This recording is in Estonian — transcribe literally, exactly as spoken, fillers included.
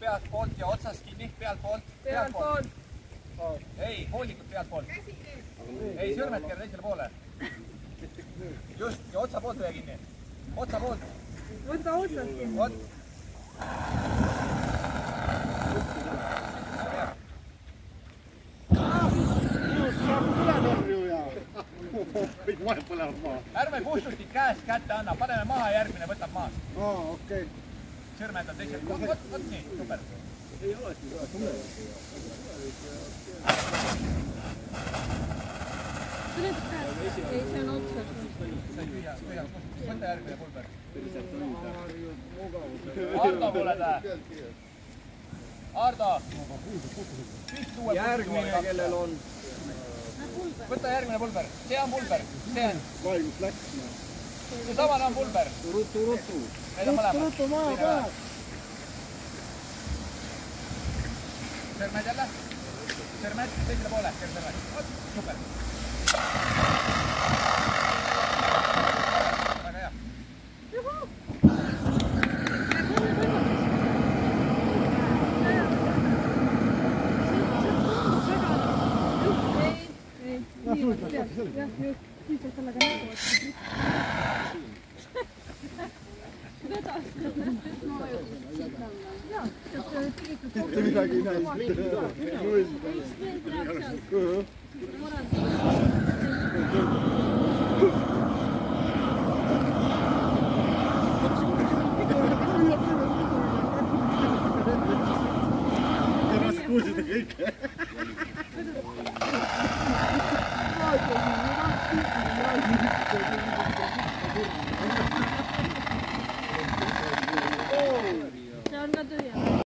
pealt poolt ja otsast kinni, pealt poolt. Pealt poolt. Ei, hoolikult pealt poolt. Ei, sõrmed keera teisele poole. Just, ja otsa poolt ühe kinni. Otsa poolt. Võta otsast kinni. Ot. Ärme kustutit käest kätte anna, paneme maha, järgmine võtab maas. Aa, okei. Sõrmed on teisel. Vot, vot, vot nii, super. Ei olegi väga tume. Ei, see on otsas. Võta järgmine pulber. Ardo pole ta. Ardo. Järgmine, kellel on. Võta järgmine pulber. See on pulber. See on. Vaidlus läks. See samane on pulber. Rutu, rutu. Need on mõlemad. Rutu, maha päev. Sõrmed jälle. Sõrmed, teisele poole. Sõrmed. Super. Väga hea. Juhu! Nii, jah, just. Siis on sellega nägu. Vedas. Jaa, tegelikult Mitte midagi ei näinud. Ennast kuulsite kõike. See on ka tühja.